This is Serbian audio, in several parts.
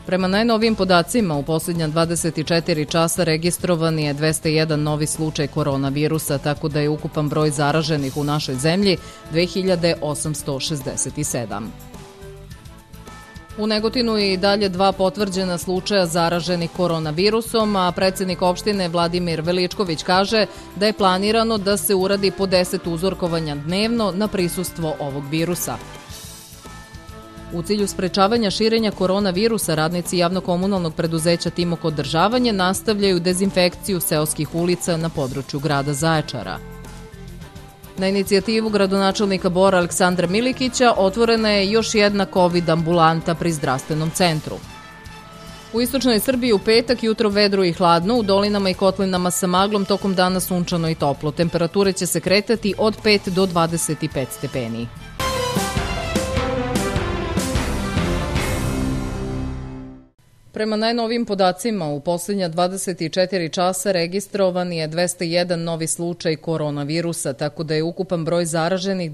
Prema najnovijim podacima, u posljednja 24 časa registrovan je 201 novi slučaj koronavirusa, tako da je ukupan broj zaraženih u našoj zemlji 2867. U Negotinu je i dalje 2 potvrđena slučaja zaraženih koronavirusom, a predsjednik opštine Vladimir Veličković kaže da je planirano da se uradi po 10 uzorkovanja dnevno na prisustvo ovog virusa. U cilju sprečavanja širenja koronavirusa, radnici javno-komunalnog preduzeća Timok održavanje nastavljaju dezinfekciju seoskih ulica na području grada Zaječara. Na inicijativu gradonačelnika Bora Aleksandra Milikića otvorena je još jedna COVID ambulanta pri zdravstvenom centru. U istočnoj Srbiji u petak jutro vedro i hladno, u dolinama i kotlinama sa maglom, tokom dana sunčano i toplo. Temperature će se kretati od 5 do 25 stepeni. Prema najnovijim podacima, u posljednja 24 časa registrovan je 201 novi slučaj koronavirusa, tako da je ukupan broj zaraženih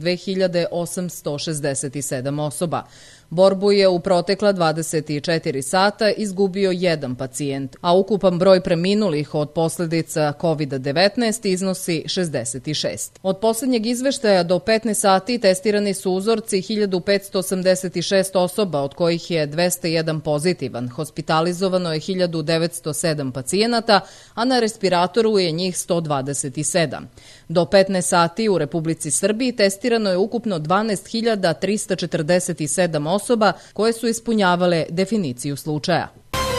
2867 osoba. Borbu je u protekla 24 sata izgubio jedan pacijent, a ukupan broj preminulih od posljedica COVID-19 iznosi 66. Od posljednjeg izveštaja do 15 sati testirani su uzorci 1586 osoba, od kojih je 201 pozitivan. Hospitalizovano je 1907 pacijenata, a na respiratoru je njih 127. Do 15 sati u Republici Srbiji testirano je ukupno 12.347 osoba koje su ispunjavale definiciju slučaja.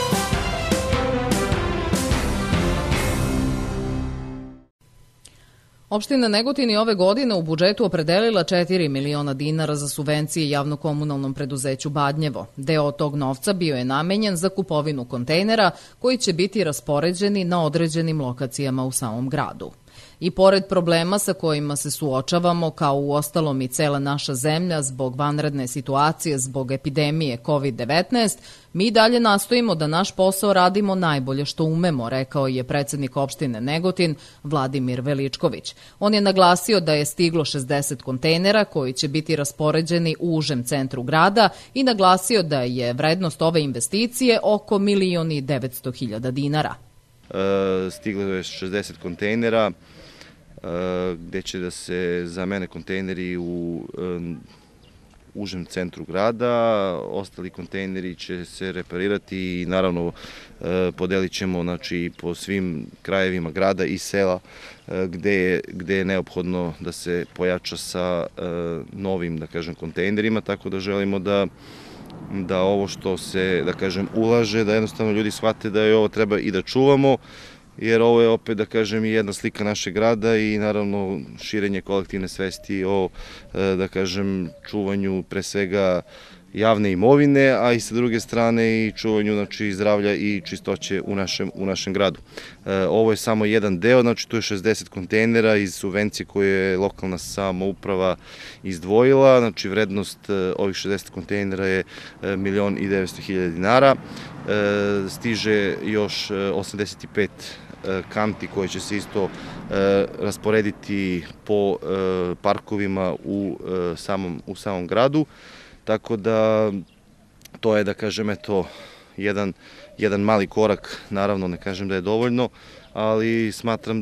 Opština Negotin je ove godine u budžetu opredelila 4 miliona dinara za subvencije javno-komunalnom preduzeću Badnjevo. Deo tog novca bio je namenjen za kupovinu kontejnera koji će biti raspoređeni na određenim lokacijama u samom gradu. I pored problema sa kojima se suočavamo, kao u ostalom i cela naša zemlja, zbog vanredne situacije, zbog epidemije COVID-19, mi dalje nastojimo da naš posao radimo najbolje što umemo, rekao je predsjednik opštine Negotin Vladimir Veličković. On je naglasio da je stiglo 60 kontejnera koji će biti raspoređeni u užem centru grada i naglasio da je vrednost ove investicije oko 1.900.000 dinara. Stiglo je 60 kontejnera gdje će da se zamene kontejneri u užem centru grada, ostali kontejneri će se reparirati i naravno podelit ćemo po svim krajevima grada i sela gdje je neophodno da se pojača sa novim, da kažem, kontejnerima, tako da želimo da ovo što se, da kažem, ulaže, da jednostavno ljudi shvate da je ovo treba i da čuvamo, jer ovo je opet, da kažem, i jedna slika našeg grada i naravno širenje kolektivne svesti o, da kažem, čuvanju pre svega javne imovine, a i sa druge strane i čuvanju zdravlja i čistoće u našem gradu. Ovo je samo jedan deo, tu je 60 kontejnera iz subvencije koje je lokalna samouprava izdvojila, vrednost ovih 60 kontejnera je 1.900.000 dinara, stiže još 85 kanti koje će se isto rasporediti po parkovima u samom gradu. Tako da to je, da kažem, jedan mali korak, naravno ne kažem da je dovoljno, ali smatram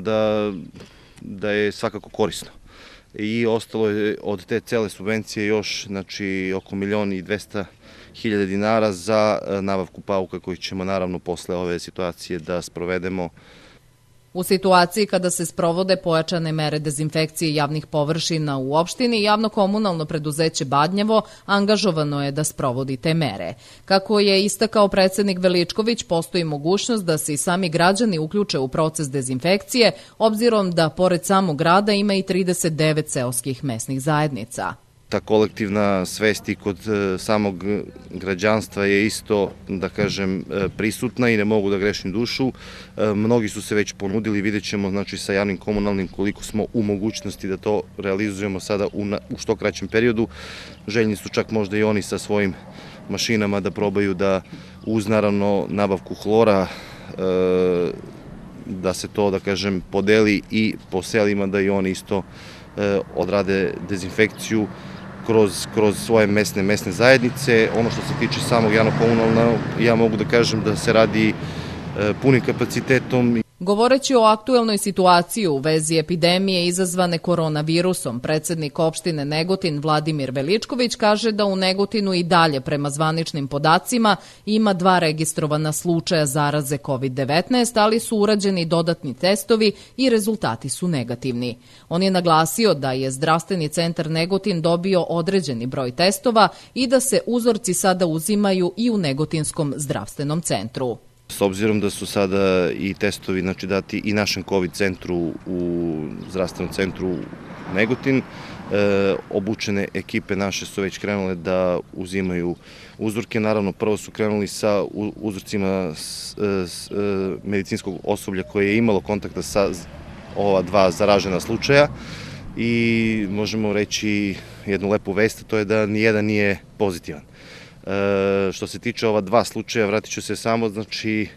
da je svakako korisno. I ostalo je od te cele subvencije još oko 1.200.000 dinara za nabavku pauka koji ćemo naravno posle ove situacije da sprovedemo. U situaciji kada se sprovode pojačane mere dezinfekcije javnih površina u opštini, javno-komunalno preduzeće Badnjevo angažovano je da sprovodi te mere. Kako je istakao predsjednik Veličković, postoji mogućnost da se i sami građani uključe u proces dezinfekcije, obzirom da pored samog grada ima i 39 seoskih mesnih zajednica. Ta kolektivna svest i kod samog građanstva je isto, da kažem, prisutna i ne mogu da grešim dušu. Mnogi su se već ponudili, vidjet ćemo sa javnim komunalnim koliko smo u mogućnosti da to realizujemo sada u što kraćem periodu. Željni su čak možda i oni sa svojim mašinama da probaju da uz naravno nabavku hlora da se to, da kažem, podeli i po selima da i oni isto odrade dezinfekciju kroz svoje mesne zajednice. Ono što se tiče samog javno-komunalnog, ja mogu da kažem da se radi punim kapacitetom. Govoreći o aktuelnoj situaciji u vezi epidemije izazvane koronavirusom, predsednik opštine Negotin Vladimir Veličković kaže da u Negotinu i dalje prema zvaničnim podacima ima 2 registrovana slučaja zaraze COVID-19, ali su urađeni dodatni testovi i rezultati su negativni. On je naglasio da je Zdravstveni centar Negotin dobio određeni broj testova i da se uzorci sada uzimaju i u Negotinskom zdravstvenom centru. S obzirom da su sada i testovi dati i našem COVID centru u zdravstvenom centru Negotin, obučene ekipe naše su već krenule da uzimaju uzorke. Naravno, prvo su krenuli sa uzorcima medicinskog osoblja koje je imalo kontakta sa ova 2 zaražena slučaja i možemo reći jednu lepu vest, to je da nijedan nije pozitivan. Što se tiče ova 2 slučaja, vratit ću se samo, znači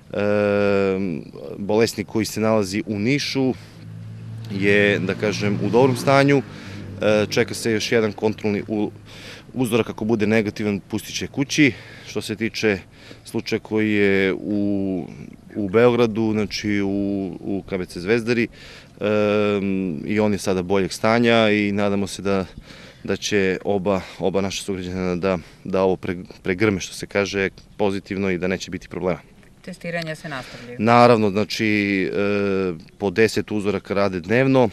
bolesnik koji se nalazi u Nišu je, da kažem, u dobrom stanju, čeka se još jedan kontrolni uzorak, ako bude negativan pustit će kući. Što se tiče slučaja koji je u Beogradu, znači u KBC Zvezdari, i on je sada boljeg stanja i nadamo se da će oba naša sugrađana da ovo pregrme, što se kaže, pozitivno i da neće biti problema. Testiranja se nastavljaju? Naravno, znači po 10 uzoraka rade dnevno,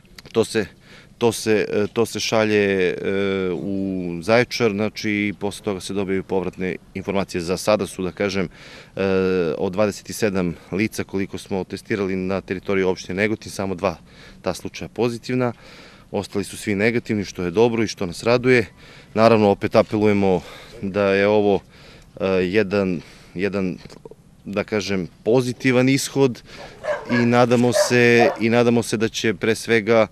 to se šalje u Zaječar, znači i posle toga se dobijaju povratne informacije. Za sada su, da kažem, od 27 lica koliko smo testirali na teritoriji opštine Negotin, samo 2 ta slučaja pozitivna. Ostali su svi negativni, što je dobro i što nas raduje. Naravno, opet apelujemo da je ovo jedan, da kažem, pozitivan ishod i nadamo se da će pre svega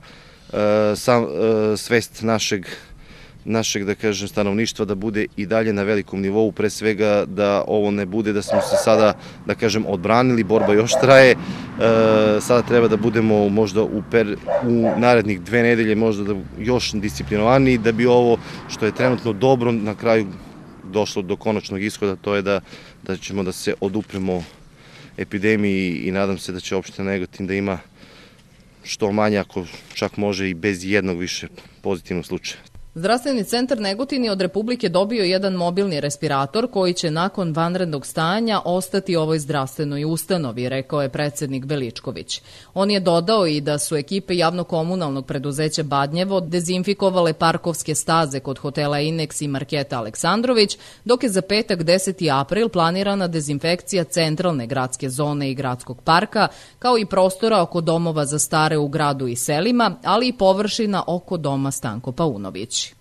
svest našeg, da kažem, stanovništva da bude i dalje na velikom nivou, pre svega da ovo ne bude da smo se sada, da kažem, odbranili, borba još traje, sada treba da budemo možda u narednih 2 nedelje možda da još disciplinovaniji, da bi ovo što je trenutno dobro na kraju došlo do konačnog ishoda, to je da ćemo da se odupremo epidemiji i nadam se da će opština Negotin da ima što manje, ako čak može i bez jednog više pozitivnog slučaja. Zdravstveni centar Negotin je od Republike dobio jedan mobilni respirator koji će nakon vanrednog stanja ostati ovoj zdravstvenoj ustanovi, rekao je predsednik Veličković. On je dodao i da su ekipe javno-komunalnog preduzeća Badnjevo dezinfikovale parkovske staze kod hotela Inex i marketa Aleksandrović, dok je za petak 10. april planirana dezinfekcija centralne gradske zone i gradskog parka, kao i prostora oko domova za stare u gradu i selima, ali i površina oko doma Stanko Paunović.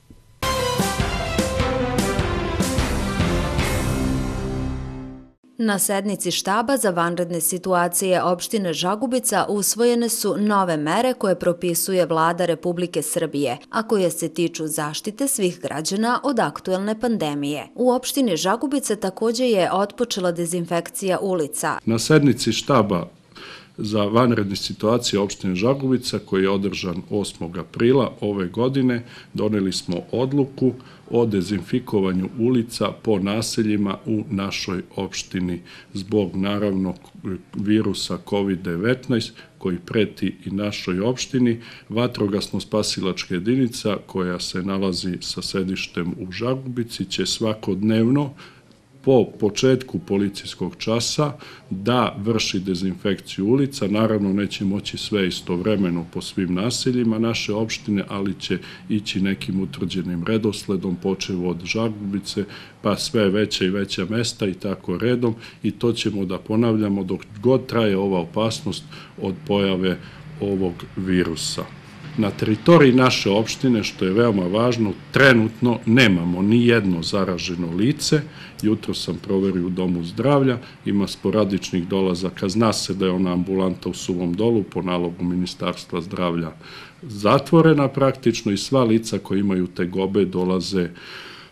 Na sednici štaba za vanredne situacije opštine Žagubica usvojene su nove mere koje propisuje Vlada Republike Srbije, a koje se tiču zaštite svih građana od aktuelne pandemije. U opštini Žagubica takođe je otpočela dezinfekcija ulica. Na sednici štaba za vanredne situacije opštine Žagubica, koji je održan 8. aprila ove godine, doneli smo odluku o dezinfikovanju ulica po naseljima u našoj opštini zbog, naravno, virusa COVID-19 koji preti i našoj opštini. Vatrogasno-spasilačka jedinica koja se nalazi sa sedištem u Žagubici će svakodnevno po početku policijskog časa da vrši dezinfekciju ulica. Naravno, neće moći sve istovremeno po svim naseljima naše opštine, ali će ići nekim utvrđenim redosledom, počev od Žagubice, pa sve veća i veća mesta i tako redom, i to ćemo da ponavljamo dok god traje ova opasnost od pojave ovog virusa. Na teritoriji naše opštine, što je veoma važno, trenutno nemamo ni jedno zaraženo lice. Jutro sam proverio u domu zdravlja, ima sporadičnih dolazaka, zna se da je ona ambulanta u Suvom Dolu po nalogu Ministarstva zdravlja zatvorena praktično i sva lica koji imaju tegobe dolaze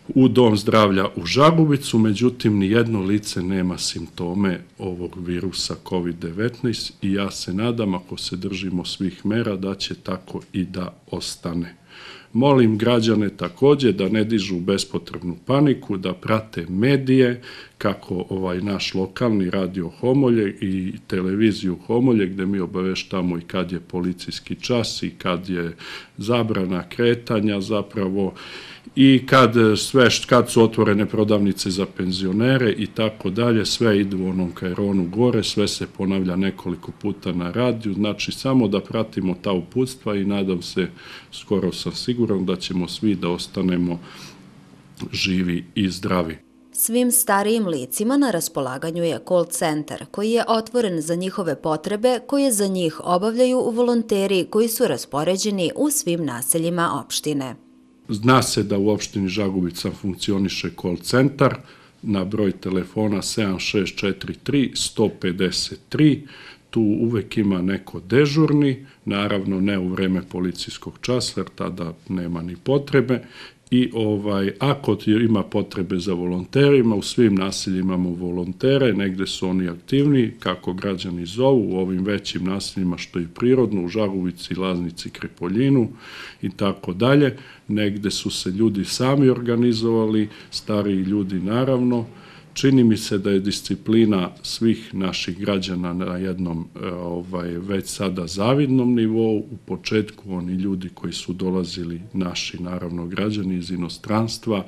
u dom zdravlja u Žagubicu, međutim nijedno lice nema simptome ovog virusa COVID-19 i ja se nadam, ako se držimo svih mera, da će tako i da ostane. Molim građane također da ne dižu bespotrebnu paniku, da prate medije, kako ovaj naš lokalni radio Homolje i televiziju Homolje, gdje mi obaveštamo i kad je policijski čas i kad je zabrana kretanja zapravo, i kad su otvorene prodavnice za penzionere i tako dalje, sve ide u onom kajronu gore, sve se ponavlja nekoliko puta na radiju, znači samo da pratimo ta uputstva i nadam se, skoro sam siguran da ćemo svi da ostanemo živi i zdravi. Svim starijim licima na raspolaganju je call centar koji je otvoren za njihove potrebe koje za njih obavljaju volonteri koji su raspoređeni u svim naseljima opštine. Zna se da u opštini Žagubica funkcioniše call centar na broj telefona 7643 153. Tu uvek ima neko dežurni, naravno ne u vreme policijskog časa, jer tada nema ni potrebe. I ako ima potrebe za volonterima, u svim naseljima imamo volontere, negde su oni aktivni, kako građani zovu, u ovim većim naseljima što je prirodno, u Žagubici, Laznici, Kripoljinu i tako dalje. Negde su se ljudi sami organizovali, stariji ljudi naravno. Čini mi se da je disciplina svih naših građana na jednom već sada zavidnom nivou. U početku oni ljudi koji su dolazili, naši naravno građani iz inostranstva,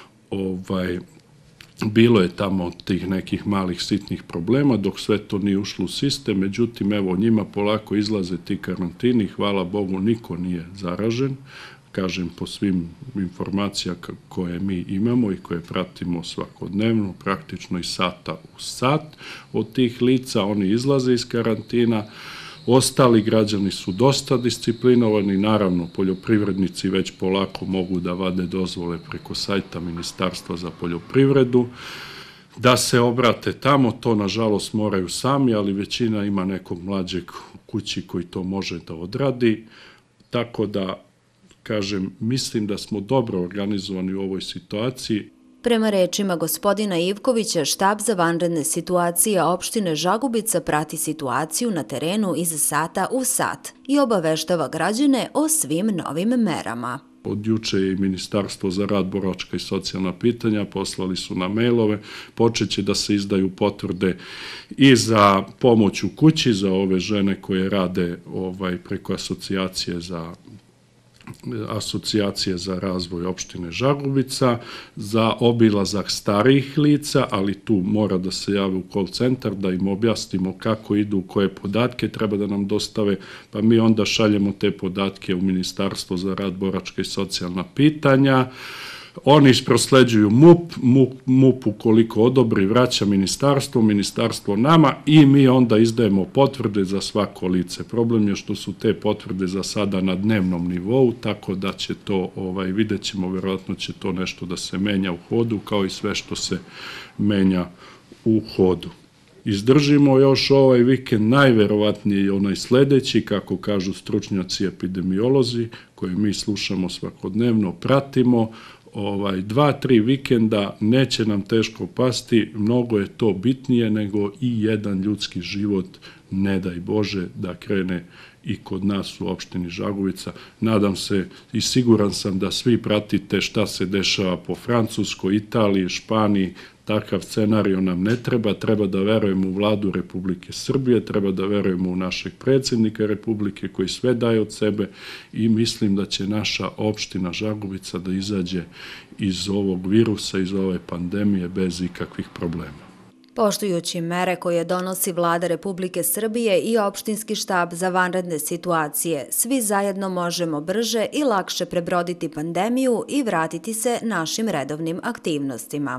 bilo je tamo tih nekih malih sitnih problema dok sve to nije ušlo u sistem, međutim evo njima polako izlaze ti karantini, hvala Bogu niko nije zaražen. Kažem, po svim informacijama koje mi imamo i koje pratimo svakodnevno, praktično iz sata u sat od tih lica, oni izlaze iz karantina. Ostali građani su dosta disciplinovani, naravno poljoprivrednici već polako mogu da vade dozvole preko sajta Ministarstva za poljoprivredu, da se obrate tamo, to nažalost moraju sami, ali većina ima nekog mlađeg u kući koji to može da odradi, tako da kažem, mislim da smo dobro organizovani u ovoj situaciji. Prema rečima gospodina Ivkovića, štab za vanredne situacije opštine Žagubica prati situaciju na terenu iz sata u sat i obaveštava građane o svim novim merama. Od juče je i Ministarstvo za rad, boračka i socijalna pitanja, poslali su na mailove, počeće da se izdaju potvrde i za pomoć u kući za ove žene koje rade preko asocijacije za razvoj opštine Žagubica, za obilazak starijih lica, ali tu mora da se jave u call centar, da im objasnimo kako idu, koje podatke treba da nam dostave, pa mi onda šaljemo te podatke u Ministarstvo za rad, boračka i socijalna pitanja. Oni prosleđuju MUP ukoliko odobri, vraća ministarstvo nama i mi onda izdajemo potvrde za svako lice. Problem je što su te potvrde za sada na dnevnom nivou, tako da će to, vidjet ćemo, verovatno će to nešto da se menja u hodu, kao i sve što se menja u hodu. Izdržimo još ovaj vikend, najverovatnije onaj sledeći, kako kažu stručnjaci epidemiolozi, koje mi slušamo svakodnevno, pratimo. 2-3 vikenda neće nam teško pasti, mnogo je to bitnije nego i jedan ljudski život, ne daj Bože, da krene i kod nas u opštini Žagubica. Nadam se i siguran sam da svi pratite šta se dešava po Francuskoj, Italiji, Španiji. Takav scenario nam ne treba, treba da verujemo u vladu Republike Srbije, treba da verujemo u našeg predsjednika Republike koji sve daje od sebe i mislim da će naša opština Žagubica da izađe iz ovog virusa, iz ove pandemije bez ikakvih problema. Poštujući mere koje donosi vlada Republike Srbije i opštinski štab za vanredne situacije, svi zajedno možemo brže i lakše prebroditi pandemiju i vratiti se našim redovnim aktivnostima.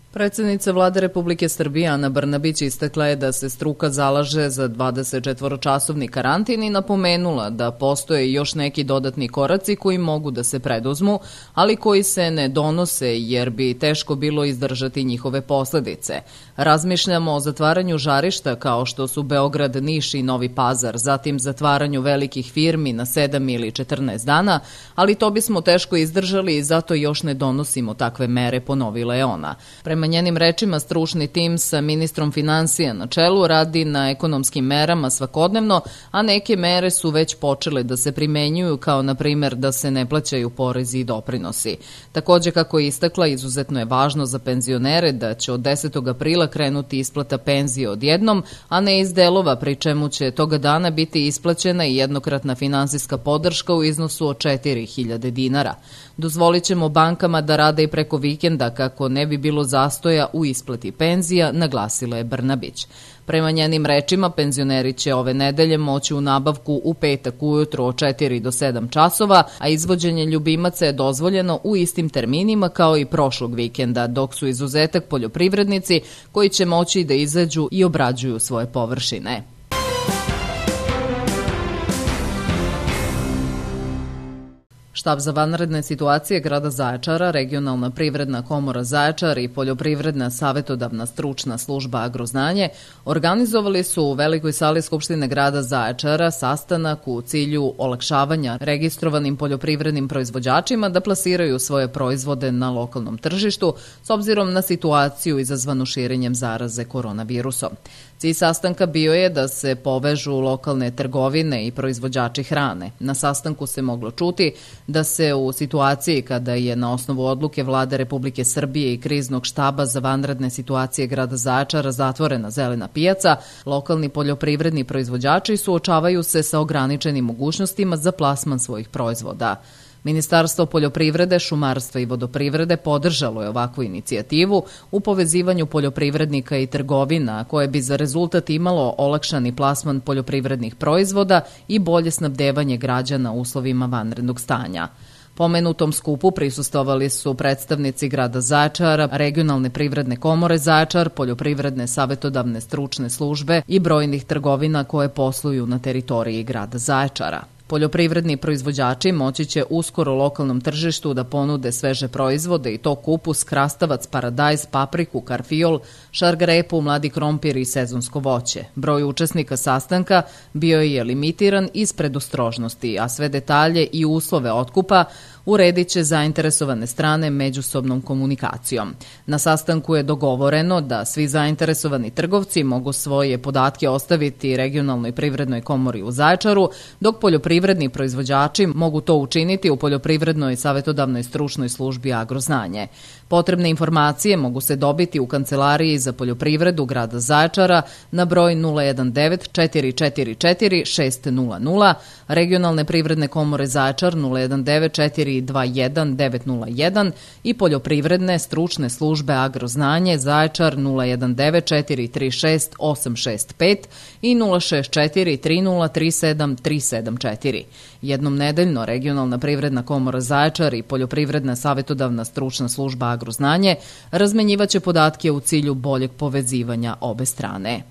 Predsednica Vlade Republike Srbije Ana Brnabić istakla je da se struka zalaže za 24-časovni karantin i napomenula da postoje još neki dodatni koraci koji mogu da se preduzmu, ali koji se ne donose jer bi teško bilo izdržati njihove posledice. Razmišljamo o zatvaranju žarišta kao što su Beograd, Niš i Novi Pazar, zatim zatvaranju velikih firmi na 7 ili 14 dana, ali to bismo teško izdržali i zato još ne donosimo takve mere, ponovila je ona. Prema njenim rečima, stručni tim sa ministrom finansija na čelu radi na ekonomskim merama svakodnevno, a neke mere su već počele da se primenjuju, kao na primer da se ne plaćaju porezi i doprinosi. Takođe, kako je istakla, izuzetno je važno za penzionere da će od 10. aprila krenuti isplata penzije odjednom, a ne iz delova, pri čemu će toga dana biti isplaćena i jednokratna finansijska podrška u iznosu od 4.000 dinara. Dozvolit ćemo bankama da rade i preko vikenda kako ne bi bilo zastoja u isplati penzija, naglasila je Brnabić. Prema njenim rečima, penzioneri će ove nedelje moći u nabavku u petak ujutro od 4 do 7 časova, a izvođenje ljubimaca je dozvoljeno u istim terminima kao i prošlog vikenda, dok su izuzetak poljoprivrednici koji će moći da izađu i obrađuju svoje površine. Štab za vanredne situacije grada Zaječara, Regionalna privredna komora Zaječar i Poljoprivredna savetodavna stručna služba Agroznanje organizovali su u velikoj sali Skupštine grada Zaječara sastanak u cilju olakšavanja registrovanim poljoprivrednim proizvođačima da plasiraju svoje proizvode na lokalnom tržištu s obzirom na situaciju izazvanu širenjem zaraze koronavirusom. Cilj sastanka bio je da se povežu lokalne trgovine i proizvođači hrane. Na sastanku se moglo čuti da se u situaciji kada je na osnovu odluke Vlade Republike Srbije i kriznog štaba za vanredne situacije grada Zaječara zatvorena zelena pijaca, lokalni poljoprivredni proizvođači suočavaju se sa ograničenim mogućnostima za plasman svojih proizvoda. Ministarstvo poljoprivrede, šumarstva i vodoprivrede podržalo je ovakvu inicijativu u povezivanju poljoprivrednika i trgovina, koje bi za rezultat imalo olakšani plasman poljoprivrednih proizvoda i bolje snabdevanje građana u uslovima vanrednog stanja. Pomenutom skupu prisustvovali su predstavnici grada Zaječara, Regionalne privredne komore Zaječar, Poljoprivredne savetodavne stručne službe i brojnih trgovina koje posluju na teritoriji grada Zaječara. Poljoprivredni proizvođači moći će uskoro lokalnom tržištu da ponude sveže proizvode i to kupus, krastavac, paradajz, papriku, karfiol, šargarepu, mladi krompir i sezonsko voće. Broj učesnika sastanka bio je limitiran iz predostrožnosti, a sve detalje i uslove otkupa uredit će zainteresovane strane međusobnom komunikacijom. Na sastanku je dogovoreno da svi zainteresovani trgovci mogu svoje podatke ostaviti Regionalnoj privrednoj komori u Zaječaru, dok poljoprivredni proizvođači mogu to učiniti u Poljoprivrednoj savetodavnoj stručnoj službi Agroznanje. Potrebne informacije mogu se dobiti u Kancelariji za poljoprivredu grada Zaječara na broj 019 444 600, Regionalne privredne komore Zaječar 019 421 901 i Poljoprivredne stručne službe Agroznanje Zaječar 019 436 865 i 064 3037 374. Jednom nedeljno Regionalna privredna komora Zaječar i Poljoprivredna savetodavna stručna služba Agroznanje razmenjivaće podatke u cilju boljeg povezivanja obe strane.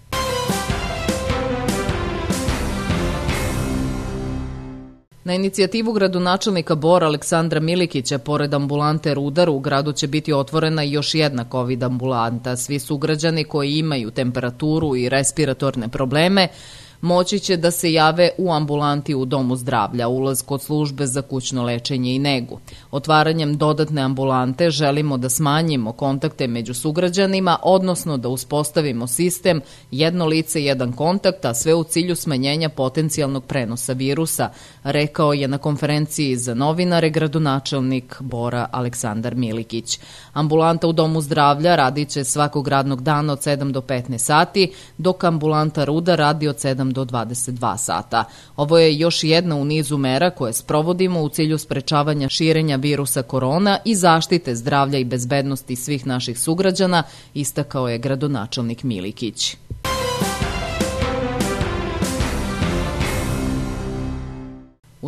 Na inicijativu gradonačelnika Bora Aleksandra Milikića, pored ambulante Rudar, u gradu će biti otvorena još jedna COVID ambulanta. Svi sugrađani koji imaju temperaturu i respiratorne probleme moći će da se jave u ambulanti u Domu zdravlja, ulaz kod službe za kućno lečenje i negu. Otvaranjem dodatne ambulante želimo da smanjimo kontakte među sugrađanima, odnosno da uspostavimo sistem jedno lice, jedan kontakt, a sve u cilju smanjenja potencijalnog prenosa virusa, rekao je na konferenciji za novinare gradonačelnik Bora Aleksandar Milikić. Ambulanta u Domu zdravlja radit će svakog radnog dana od 7 do 15 sati, dok ambulanta Rudar radi od 7 do 22 sata. Ovo je još jedna u nizu mera koje sprovodimo u cilju sprečavanja širenja virusa korona i zaštite zdravlja i bezbednosti svih naših sugrađana, istakao je gradonačelnik Milikić. U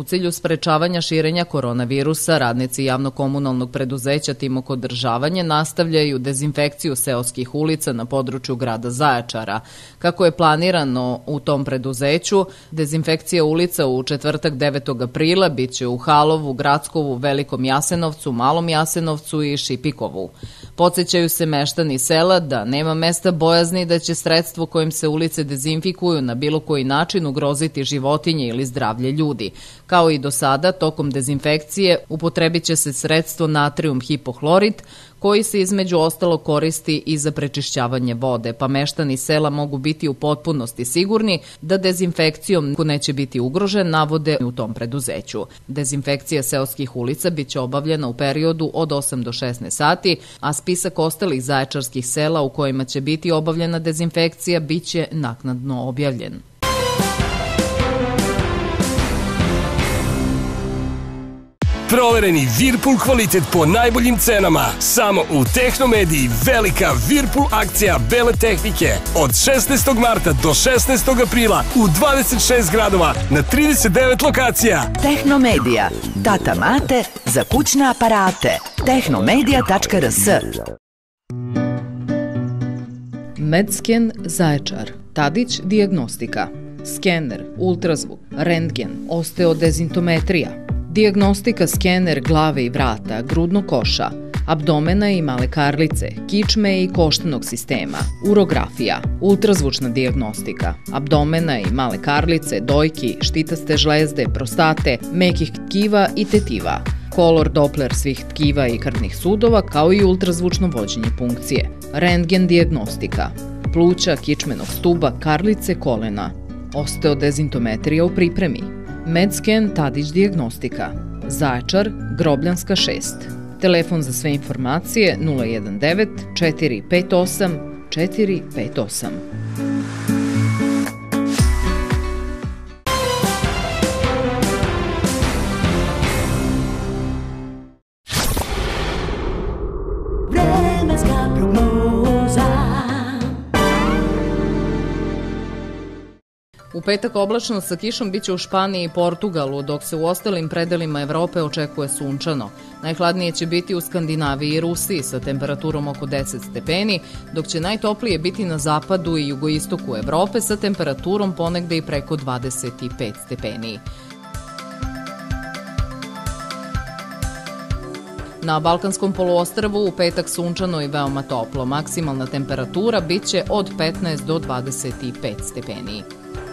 U cilju sprečavanja širenja koronavirusa, radnici javno-komunalnog preduzeća Timok održavanje nastavljaju dezinfekciju seoskih ulica na području grada Zaječara. Kako je planirano u tom preduzeću, dezinfekcija ulica u četvrtak 9. aprila biće u Halovu, Grackovu, Velikom Jasenovcu, Malom Jasenovcu i Šipikovu. Podsećaju se meštani sela da nema mesta bojazni da će sredstvo kojim se ulice dezinfikuju na bilo koji način ugroziti životinje ili zdravlje ljudi. Kao i do sada, tokom dezinfekcije upotrebit će se sredstvo natrijum hipohlorid, koji se između ostalo koristi i za prečišćavanje vode, pa meštani sela mogu biti u potpunosti sigurni da dezinfekcijom neće biti ugrožen, navode u tom preduzeću. Dezinfekcija seoskih ulica biće obavljena u periodu od 8 do 16 sati, a spisak ostalih zaječarskih sela u kojima će biti obavljena dezinfekcija biće naknadno objavljen. Provereni Whirlpool kvalitet po najboljim cenama. Samo u Tehnomediji velika Whirlpool akcija bele tehnike. Od 16. marta do 16. aprila u 26 gradova na 39 lokacija. Tehnomedija. Tata mate za kućne aparate. Tehnomedija.rs. Medsken Zaječar, Tadić dijagnostika, skener, ultrazvuk, rentgen, osteodezintometrija, dijagnostika skener glave i vrata, grudnog koša, abdomena i male karlice, kičme i koštanog sistema, urografija, ultrazvučna dijagnostika, abdomena i male karlice, dojki, štitaste žlezde, prostate, mekih tkiva i tetiva, kolor Doppler svih tkiva i krvnih sudova, kao i ultrazvučno vođenje punkcije, rentgen dijagnostika, pluća, kičmenog stuba, karlice, kolena, osteodezintometrija u pripremi, Medsken Tadić dijagnostika, Zaječar, Grobljanska 6. Telefon za sve informacije 019 458 458. U petak oblačno sa kišom biće u Španiji i Portugalu, dok se u ostalim predelima Evrope očekuje sunčano. Najhladnije će biti u Skandinaviji i Rusiji sa temperaturom oko 10 stepeni, dok će najtoplije biti na zapadu i jugoistoku Evrope sa temperaturom ponegde i preko 25 stepeni. Na Balkanskom poluostrvu u petak sunčano i veoma toplo. Maksimalna temperatura biće od 15 do 25 stepeni.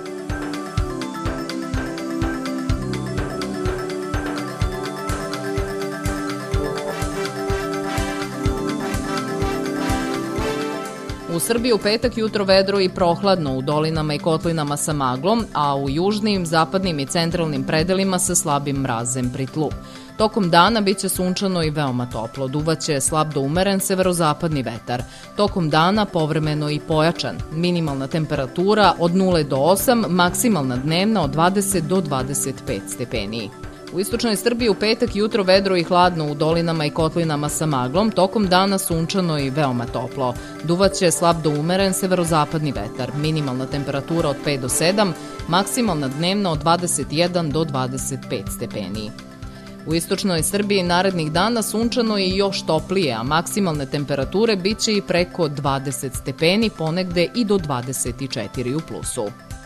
U Srbiji u petak jutro vedro i prohladno u dolinama i kotlinama sa maglom, a u južnim, zapadnim i centralnim predelima sa slabim mrazem pri tlu. Tokom dana biće sunčano i veoma toplo, duvaće slab do umeren severozapadni vetar. Tokom dana povremeno i pojačan, minimalna temperatura od 0 do 8, maksimalna dnevna od 20 do 25 stepeni. U istočnoj Srbiji u petak jutro vedro i hladno u dolinama i kotlinama sa maglom, tokom dana sunčano i veoma toplo. Duvaće slab do umeren severozapadni vetar, minimalna temperatura od 5 do 7, maksimalna dnevna od 21 do 25 stepeni. U istočnoj Srbiji narednih dana sunčano i još toplije, a maksimalne temperature biće i preko 20 stepeni, ponegde i do 24 u plusu.